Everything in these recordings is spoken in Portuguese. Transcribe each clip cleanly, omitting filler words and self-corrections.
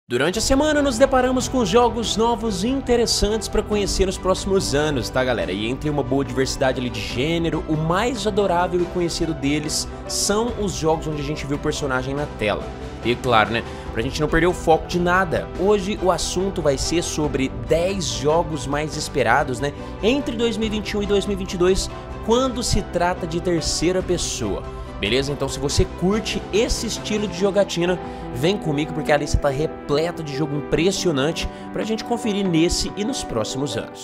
Durante a semana nos deparamos com jogos novos e interessantes para conhecer nos próximos anos, tá galera? E entre uma boa diversidade ali de gênero, o mais adorável e conhecido deles são os jogos onde a gente vê o personagem na tela. E claro, né, pra gente não perder o foco de nada, hoje o assunto vai ser sobre 10 jogos mais esperados, né, entre 2021 e 2022, quando se trata de terceira pessoa. Beleza? Então se você curte esse estilo de jogatina, vem comigo porque a lista tá repleta de jogo impressionante pra gente conferir nesse e nos próximos anos.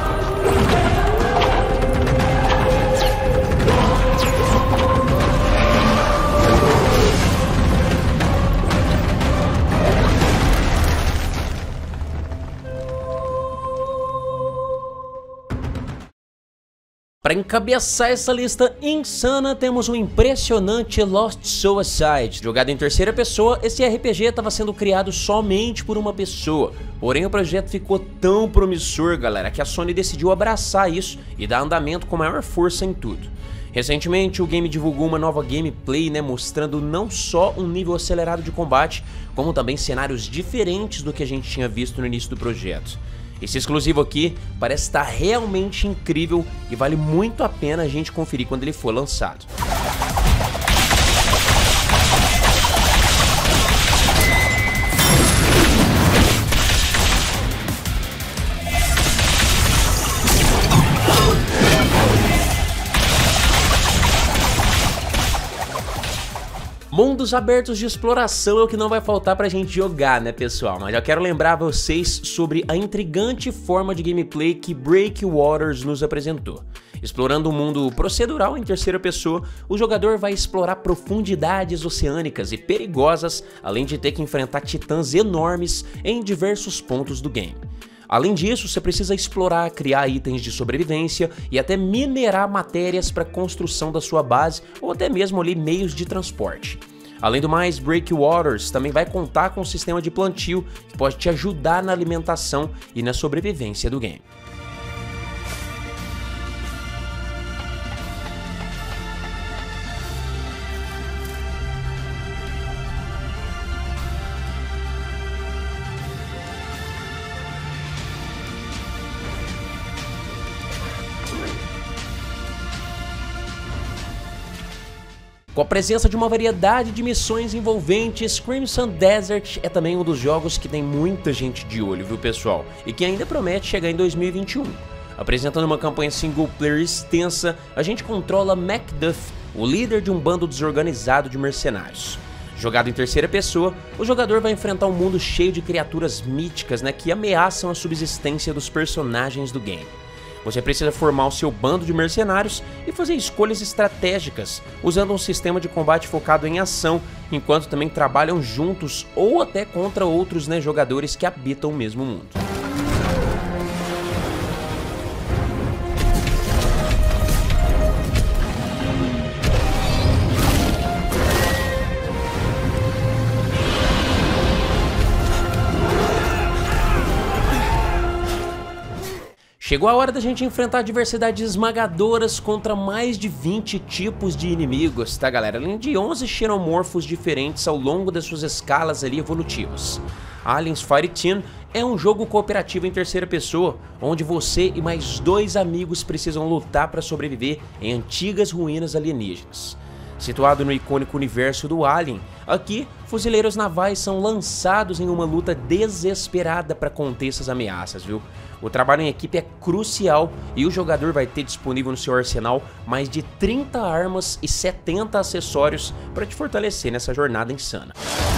Para encabeçar essa lista insana, temos o impressionante Lost Suicide. Jogado em terceira pessoa, esse RPG estava sendo criado somente por uma pessoa. Porém, o projeto ficou tão promissor, galera, que a Sony decidiu abraçar isso e dar andamento com maior força em tudo. Recentemente, o game divulgou uma nova gameplay, né, mostrando não só um nível acelerado de combate, como também cenários diferentes do que a gente tinha visto no início do projeto. Esse exclusivo aqui parece estar realmente incrível e vale muito a pena a gente conferir quando ele for lançado. Mundos abertos de exploração é o que não vai faltar pra gente jogar, né pessoal? Mas eu quero lembrar vocês sobre a intrigante forma de gameplay que Breakwaters nos apresentou. Explorando um mundo procedural em terceira pessoa, o jogador vai explorar profundidades oceânicas e perigosas, além de ter que enfrentar titãs enormes em diversos pontos do game. Além disso, você precisa explorar, criar itens de sobrevivência e até minerar matérias para a construção da sua base ou até mesmo ali meios de transporte. Além do mais, Breakwaters também vai contar com um sistema de plantio que pode te ajudar na alimentação e na sobrevivência do game. Com a presença de uma variedade de missões envolventes, Crimson Desert é também um dos jogos que tem muita gente de olho, viu pessoal? E que ainda promete chegar em 2021. Apresentando uma campanha single player extensa, a gente controla Macduff, o líder de um bando desorganizado de mercenários. Jogado em terceira pessoa, o jogador vai enfrentar um mundo cheio de criaturas míticas, né, que ameaçam a subsistência dos personagens do game. Você precisa formar o seu bando de mercenários e fazer escolhas estratégicas, usando um sistema de combate focado em ação, enquanto também trabalham juntos ou até contra outros, né, jogadores que habitam o mesmo mundo. Chegou a hora da gente enfrentar diversidades esmagadoras contra mais de 20 tipos de inimigos, tá galera? Além de 11 xenomorfos diferentes ao longo das suas escalas ali evolutivas. Aliens Fireteam é um jogo cooperativo em terceira pessoa, onde você e mais 2 amigos precisam lutar para sobreviver em antigas ruínas alienígenas. Situado no icônico universo do Alien, aqui, fuzileiros navais são lançados em uma luta desesperada para conter essas ameaças, viu? O trabalho em equipe é crucial e o jogador vai ter disponível no seu arsenal mais de 30 armas e 70 acessórios para te fortalecer nessa jornada insana.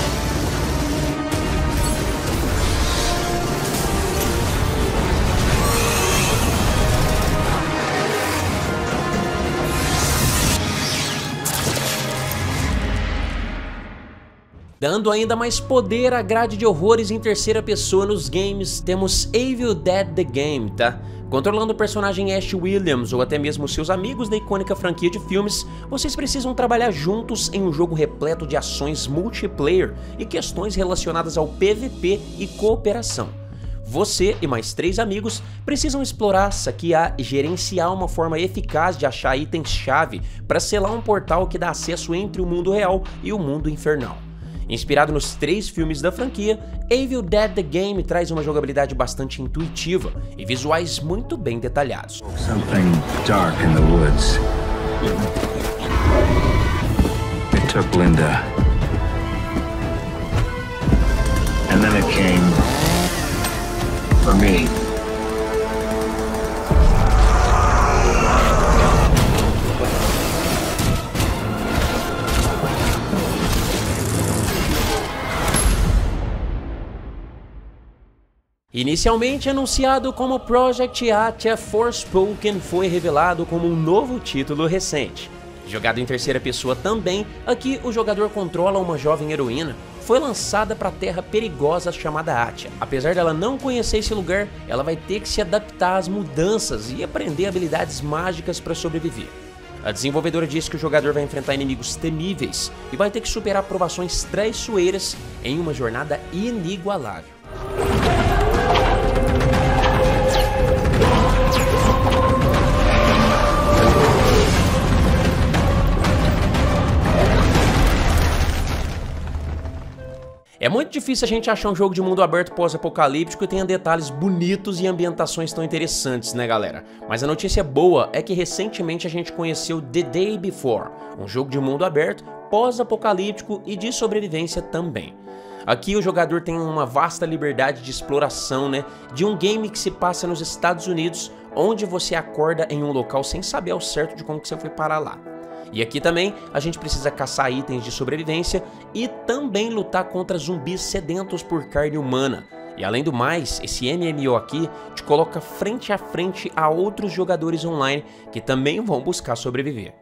Dando ainda mais poder à grade de horrores em terceira pessoa nos games, temos Evil Dead The Game, tá? Controlando o personagem Ash Williams ou até mesmo seus amigos da icônica franquia de filmes, vocês precisam trabalhar juntos em um jogo repleto de ações multiplayer e questões relacionadas ao PVP e cooperação. Você e mais 3 amigos precisam explorar, saquear e gerenciar uma forma eficaz de achar itens-chave para selar um portal que dá acesso entre o mundo real e o mundo infernal. Inspirado nos 3 filmes da franquia, Evil Dead The Game traz uma jogabilidade bastante intuitiva e visuais muito bem detalhados. Something dark in the woods. It took Linda. And then it came for me. Inicialmente anunciado como Project Atia, Forspoken foi revelado como um novo título recente. Jogado em terceira pessoa também, aqui o jogador controla uma jovem heroína. Foi lançada para a terra perigosa chamada Atia. Apesar dela não conhecer esse lugar, ela vai ter que se adaptar às mudanças e aprender habilidades mágicas para sobreviver. A desenvolvedora disse que o jogador vai enfrentar inimigos temíveis e vai ter que superar provações traiçoeiras em uma jornada inigualável. É muito difícil a gente achar um jogo de mundo aberto pós-apocalíptico que tenha detalhes bonitos e ambientações tão interessantes, né galera? Mas a notícia boa é que recentemente a gente conheceu The Day Before, um jogo de mundo aberto, pós-apocalíptico e de sobrevivência também. Aqui o jogador tem uma vasta liberdade de exploração, né, de um game que se passa nos Estados Unidos, onde você acorda em um local sem saber ao certo de como que você foi parar lá. E aqui também a gente precisa caçar itens de sobrevivência e também lutar contra zumbis sedentos por carne humana. E além do mais, esse MMO aqui te coloca frente a frente a outros jogadores online que também vão buscar sobreviver.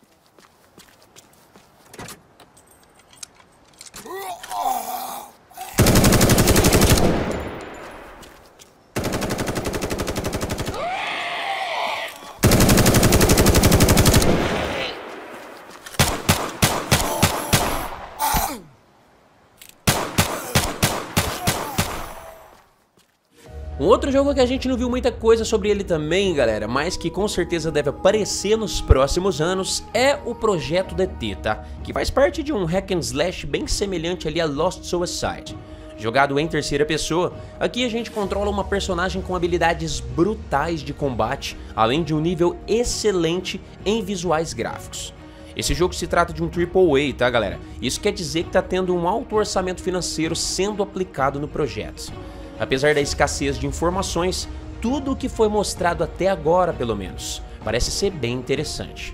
Um outro jogo que a gente não viu muita coisa sobre ele também, galera, mas que com certeza deve aparecer nos próximos anos, é o Projeto DT, tá? Que faz parte de um hack and slash bem semelhante ali a Lost Suicide. Jogado em terceira pessoa, aqui a gente controla uma personagem com habilidades brutais de combate, além de um nível excelente em visuais gráficos. Esse jogo se trata de um AAA, tá galera? Isso quer dizer que tá tendo um alto orçamento financeiro sendo aplicado no projeto. Apesar da escassez de informações, tudo o que foi mostrado até agora, pelo menos, parece ser bem interessante.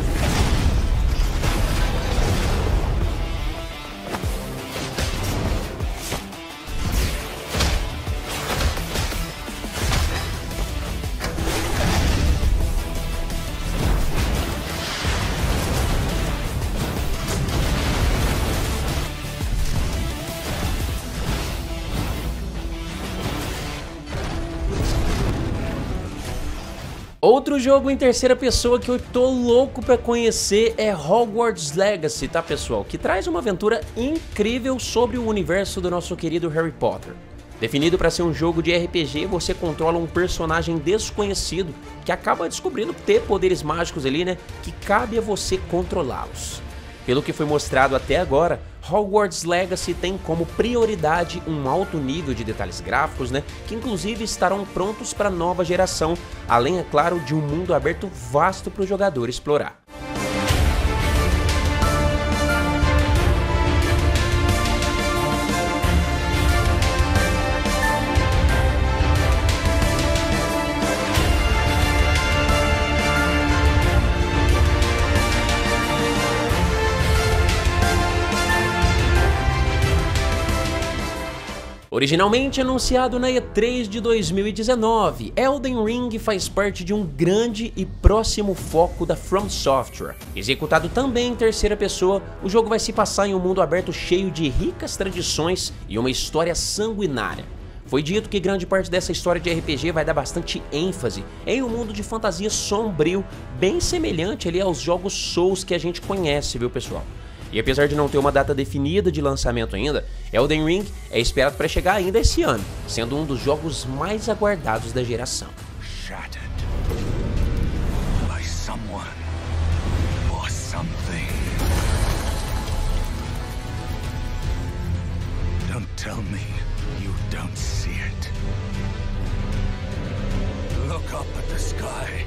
Outro jogo em terceira pessoa que eu tô louco pra conhecer é Hogwarts Legacy, tá pessoal? Que traz uma aventura incrível sobre o universo do nosso querido Harry Potter. Definido para ser um jogo de RPG, você controla um personagem desconhecido que acaba descobrindo ter poderes mágicos ali, né? Que cabe a você controlá-los. Pelo que foi mostrado até agora, Hogwarts Legacy tem como prioridade um alto nível de detalhes gráficos, né, que inclusive estarão prontos para a nova geração, além, é claro, de um mundo aberto vasto para o jogador explorar. Originalmente anunciado na E3 de 2019, Elden Ring faz parte de um grande e próximo foco da From Software. Executado também em terceira pessoa, o jogo vai se passar em um mundo aberto cheio de ricas tradições e uma história sanguinária. Foi dito que grande parte dessa história de RPG vai dar bastante ênfase em um mundo de fantasia sombrio, bem semelhante ali aos jogos Souls que a gente conhece, viu pessoal? E apesar de não ter uma data definida de lançamento ainda, Elden Ring é esperado para chegar ainda esse ano, sendo um dos jogos mais aguardados da geração. Shattered by someone or something. tell me you don't see it. Look up at the sky.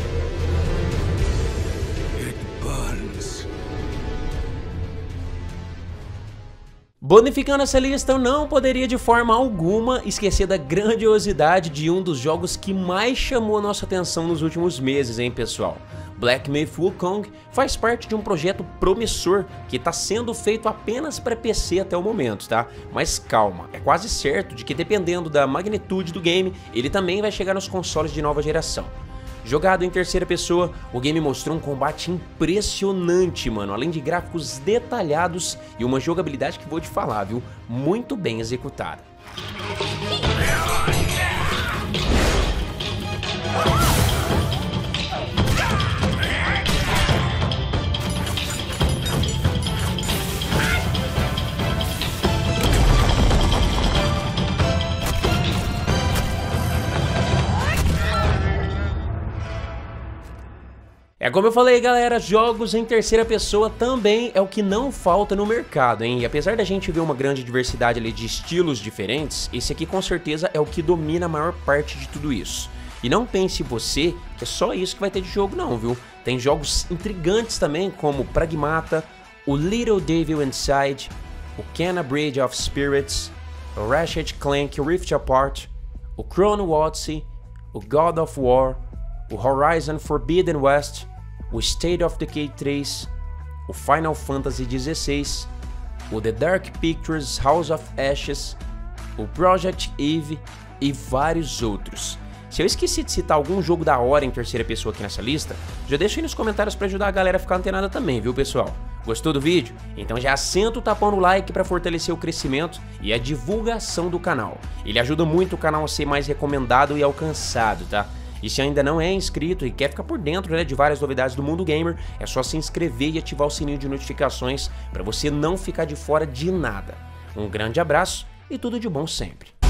It burns. Bonificando essa lista, eu não poderia de forma alguma esquecer da grandiosidade de um dos jogos que mais chamou a nossa atenção nos últimos meses, hein, pessoal? Black Myth: Wukong faz parte de um projeto promissor que está sendo feito apenas para PC até o momento, tá? Mas calma, é quase certo de que dependendo da magnitude do game, ele também vai chegar nos consoles de nova geração. Jogado em terceira pessoa, o game mostrou um combate impressionante, mano, além de gráficos detalhados e uma jogabilidade que vou te falar, viu? Muito bem executada. É como eu falei, galera, jogos em terceira pessoa também é o que não falta no mercado, hein? E apesar da gente ver uma grande diversidade ali de estilos diferentes, esse aqui com certeza é o que domina a maior parte de tudo isso. E não pense você que é só isso que vai ter de jogo não, viu? Tem jogos intrigantes também, como Pragmata, o Little Devil Inside, o Kena Bridge of Spirits, o Ratchet Clank Rift Apart, o Chrono Odyssey, o God of War, o Horizon Forbidden West, o State of Decay 3, o Final Fantasy XVI, o The Dark Pictures House of Ashes, o Project Eve e vários outros. Se eu esqueci de citar algum jogo da hora em terceira pessoa aqui nessa lista, já deixa aí nos comentários para ajudar a galera a ficar antenada também, viu, pessoal? Gostou do vídeo? Então já senta o tapão no like para fortalecer o crescimento e a divulgação do canal. Ele ajuda muito o canal a ser mais recomendado e alcançado, tá? E se ainda não é inscrito e quer ficar por dentro, né, de várias novidades do mundo gamer, é só se inscrever e ativar o sininho de notificações para você não ficar de fora de nada. Um grande abraço e tudo de bom sempre.